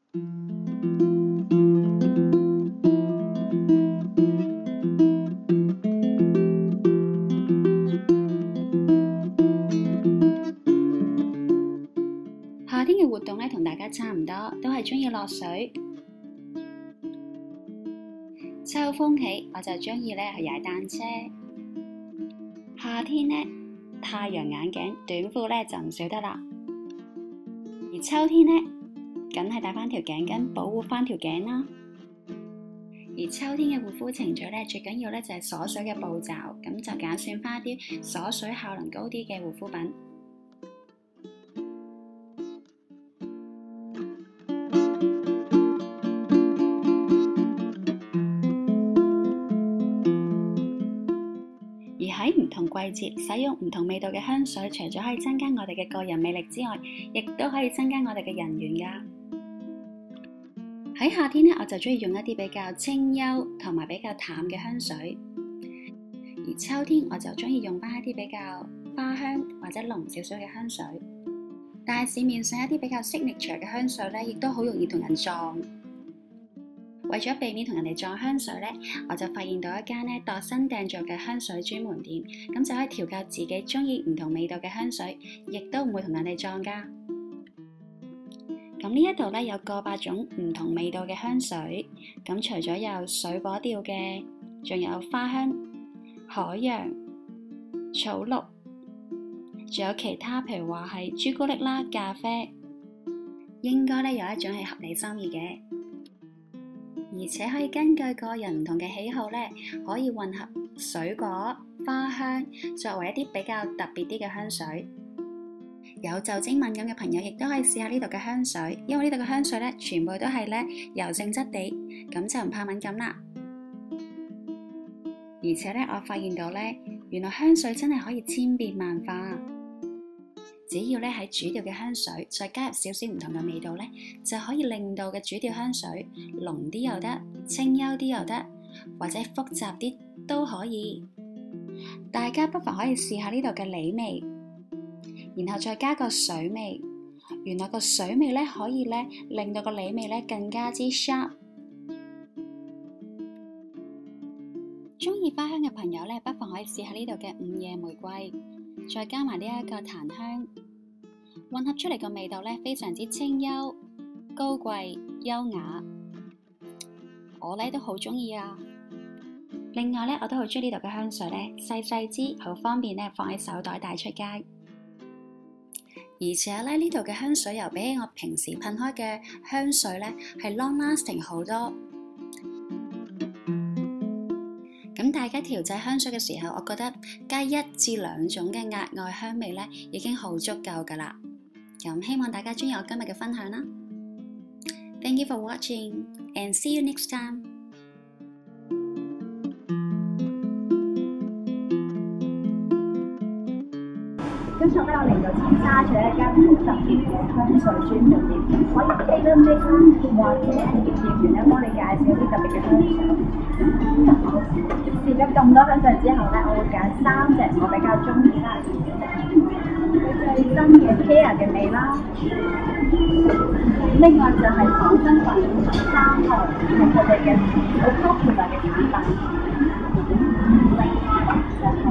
夏天嘅活動咧，同大家差唔多，都係鍾意落水。秋風起，我就鍾意咧去踩單車。夏天咧，太陽眼鏡、短褲咧就唔少得啦。而秋天咧，梗係戴翻條頸巾保護翻條頸啦。而秋天嘅護膚程序咧，最緊要咧就係鎖水嘅步驟，咁就揀選翻一啲鎖水效能高啲嘅護膚品。而喺唔同季節使用唔同味道嘅香水，除咗可以增加我哋嘅個人魅力之外，亦都可以增加我哋嘅人緣㗎。喺夏天咧，我就鍾意用一啲比較清幽同埋比較淡嘅香水；而秋天我就鍾意用返一啲比較花香或者濃少少嘅香水。但係市面上一啲比較 signature 嘅香水咧，亦都好容易同人撞。為咗避免同人哋撞香水咧，我就發現到一間咧度身訂造嘅香水專門店，咁就可以調教自己鍾意唔同味道嘅香水，亦都唔會同人哋撞㗎。咁呢一度咧有過百種唔同味道嘅香水，咁除咗有水果調嘅，仲有花香、海洋、草綠，仲有其他譬如話係朱古力啦、咖啡，應該咧有一種係合你心意嘅。而且可以根據個人唔同嘅喜好咧，可以混合水果、花香，作為一啲比較特別啲嘅香水。有酒精敏感嘅朋友亦都可以試下呢度嘅香水，因為呢度嘅香水咧全部都係咧油性質地，咁就唔怕敏感啦。而且咧，我發現到咧，原來香水真係可以千變萬化。只要咧喺主調嘅香水再加入少少唔同嘅味道咧，就可以令到嘅主調香水濃啲又得，清幽啲又得，或者複雜啲都可以。大家不妨可以試下呢度嘅梨味，然後再加個水味。原來個水味咧可以咧令到個梨味咧更加之 sharp。鍾意花香嘅朋友咧，不妨可以試下呢度嘅午夜玫瑰。再加埋呢一個檀香，混合出嚟個味道咧，非常之清幽、高貴、優雅。我咧都好鍾意啊！另外咧，我都好鍾意呢度嘅香水咧，細細支，好方便咧放喺手袋帶出街。而且咧，呢度嘅香水油比起我平時噴開嘅香水咧，係 long lasting 好多。咁大家調製香水嘅時候，我覺得加1至2種嘅額外香味咧，已經好足夠㗎喇。咁希望大家鍾意我今日嘅分享啦。Thank you for watching and see you next time. 今日咧，我嚟到尖沙咀一間好特別嘅香水專門店，可以 tailor make 或者係店員咧幫你介紹啲特別嘅香水。試咗咁多香水之後咧，我會揀3隻我比較中意啦。佢最新嘅 Care 嘅味啦，另外就係爽身粉3號係佢哋嘅好 popular 嘅產品。另外就係